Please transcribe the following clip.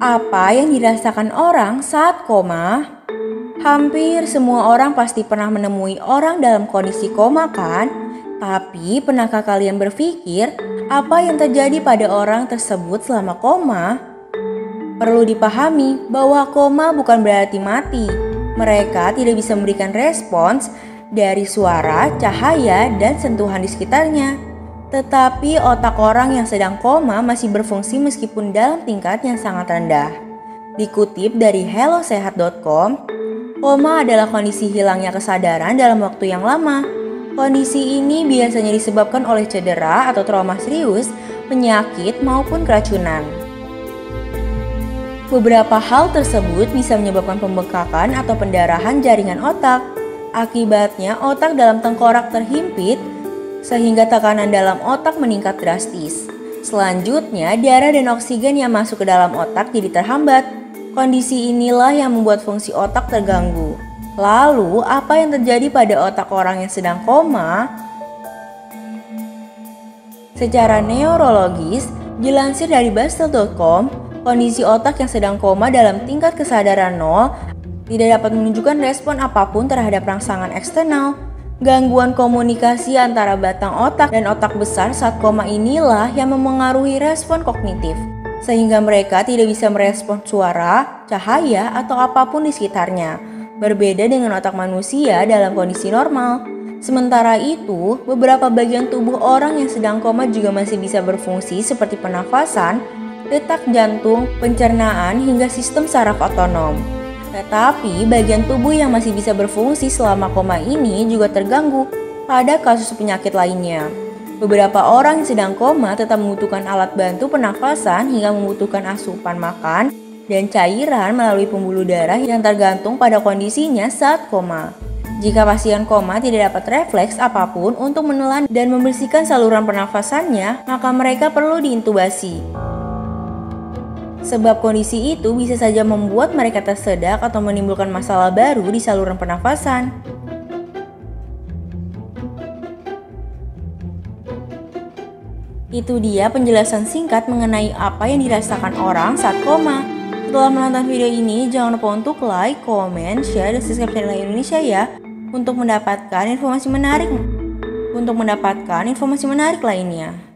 Apa yang dirasakan orang saat koma? Hampir semua orang pasti pernah menemui orang dalam kondisi koma kan? Tapi pernahkah kalian berpikir apa yang terjadi pada orang tersebut selama koma? Perlu dipahami bahwa koma bukan berarti mati. Mereka tidak bisa memberikan respons dari suara, cahaya, dan sentuhan di sekitarnya. Tetapi otak orang yang sedang koma masih berfungsi meskipun dalam tingkat yang sangat rendah. Dikutip dari hellosehat.com, koma adalah kondisi hilangnya kesadaran dalam waktu yang lama. Kondisi ini biasanya disebabkan oleh cedera atau trauma serius, penyakit, maupun keracunan. Beberapa hal tersebut bisa menyebabkan pembengkakan atau pendarahan jaringan otak. Akibatnya, otak dalam tengkorak terhimpit, sehingga tekanan dalam otak meningkat drastis. Selanjutnya, darah dan oksigen yang masuk ke dalam otak jadi terhambat. Kondisi inilah yang membuat fungsi otak terganggu. Lalu, apa yang terjadi pada otak orang yang sedang koma? Secara neurologis, dilansir dari Bastel.com, kondisi otak yang sedang koma dalam tingkat kesadaran 0 tidak dapat menunjukkan respon apapun terhadap rangsangan eksternal. Gangguan komunikasi antara batang otak dan otak besar saat koma inilah yang memengaruhi respon kognitif, sehingga mereka tidak bisa merespons suara, cahaya, atau apapun di sekitarnya. Berbeda dengan otak manusia dalam kondisi normal. Sementara itu, beberapa bagian tubuh orang yang sedang koma juga masih bisa berfungsi seperti pernafasan, detak jantung, pencernaan, hingga sistem saraf otonom. Tetapi bagian tubuh yang masih bisa berfungsi selama koma ini juga terganggu pada kasus penyakit lainnya. Beberapa orang yang sedang koma tetap membutuhkan alat bantu pernafasan hingga membutuhkan asupan makan dan cairan melalui pembuluh darah yang tergantung pada kondisinya saat koma. Jika pasien koma tidak dapat refleks apapun untuk menelan dan membersihkan saluran pernafasannya, maka mereka perlu diintubasi. Sebab kondisi itu bisa saja membuat mereka tersedak atau menimbulkan masalah baru di saluran pernafasan. Itu dia penjelasan singkat mengenai apa yang dirasakan orang saat koma. Setelah menonton video ini, jangan lupa untuk like, comment, share, dan subscribe channel Indonesia ya untuk mendapatkan informasi menarik lainnya.